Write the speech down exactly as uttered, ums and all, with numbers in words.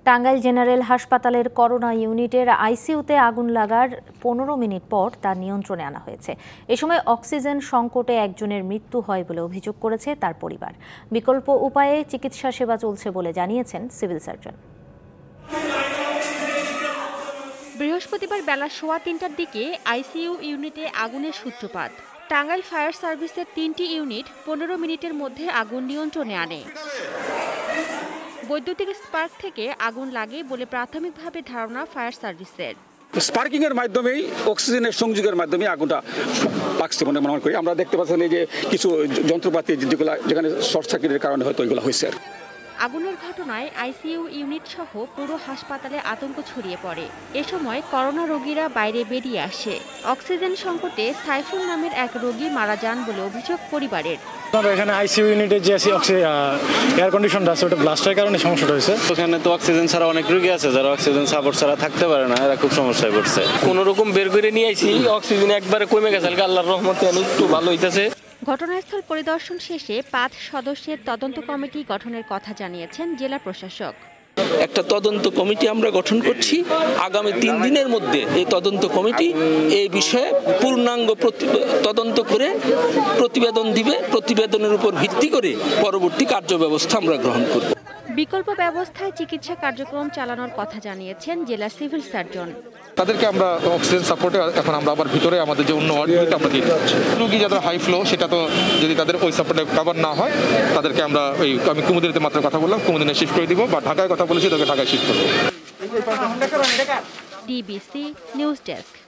Tangail general হাসপাতালের corona ইউনিটের আইসিইউতে আগুন লাগার পনেরো মিনিট পর তা নিয়ন্ত্রণে আনা হয়েছে। এ সময় অক্সিজেন সংকটে একজনের মৃত্যু হয় বলে অভিযোগ করেছে তার পরিবার। বিকল্প উপায়ে চিকিৎসা সেবা চলছে বলে জানিয়েছেন সিভিল সার্জন। বৃহস্পতিবার বেলা সোয়া তিনটার দিকে আইসিইউ ইউনিটে আগুনের সূত্রপাত। টাঙ্গাইল ফায়ার সার্ভিসের তিনটি ইউনিট পনেরো মিনিটের মধ্যে আগুন নিয়ন্ত্রণে আনে। বৈদ্যুতিক স্পার্ক থেকে আগুন লাগে বলে প্রাথমিকভাবে ধারণা ফায়ার সার্ভিসের। স্পার্কিং এর মাধ্যমেই অক্সিজেনের সংযোগের মাধ্যমে আগুনটা লাগছে বলে মনে করি। আমরা দেখতে পাচ্ছি যে কিছু যন্ত্রপাতি যেগুলো যেখানে শর্ট সার্কিটের কারণে হয়তো এগুলো হয়েছে। আগুনের ঘটনায় আইসিইউ ইউনিট সহ পুরো হাসপাতালে আতঙ্ক ছড়িয়ে পড়ে। এ সময় করোনা রোগীরা বাইরে বেরিয়ে আসে। অক্সিজেন সংকটে সাইফুল নামের এক রোগী মারা যান বলে অভিযোগ পরিবারের। এখানে আইসিইউ ইউনিটে যে এয়ার কন্ডিশনটা আছে ওটা ব্লাস্টের কারণে সমস্যাটা হয়েছে। ওখানে তো অক্সিজেন ছাড়া অনেক রোগী আছে যারা অক্সিজেন সাপোর্ট ছাড়া থাকতে পারে না, এরা খুব সমস্যায় পড়ছে। কোনো রকম বের করে নিয়ে আইছি, অক্সিজেন একবারে কমে গেছে, আল্লাহর রহমতে একটু ভালো হইতেছে। ঘটনাস্থল পরিদর্শন শেষে পাঁচ সদস্যের তদন্ত কমিটি গঠনের কথা জানিয়েছেন জেলা প্রশাসক। একটা তদন্ত কমিটি আমরা গঠন করছি। আগামী তিন দিনের মধ্যে এই তদন্ত কমিটি এই বিষয়ে পূর্ণাঙ্গ তদন্ত করে প্রতিবেদন দিবে। প্রতিবেদনের উপর ভিত্তি করে পরবর্তী কার্যব্যবস্থা আমরা গ্রহণ করব। বিকল্প ব্যবস্থায় চিকিৎসা কার্যক্রম চালানোর কথা জানিয়েছেন জেলা সিভিল সার্জন। তাদেরকে আমরা অক্সিজেন সাপোর্টে এখন আমরা আবার ভিতরে আমাদের যে অন্য ওয়ার্ডগুলিতে আমরা দিই। রোগী যাদের হাই ফ্লো সেটা তো যদি তাদের ওই সাপোর্টে কভার না হয় তাদেরকে আমরা ওই আমি কুমুদিনীতে মাত্র কথা বললাম, কুমুদিনে শিফট করে দিব, বা ঢাকায় কথা বলেছি তাদেরকে ঢাকায় শিফট করবো। DBC news desk.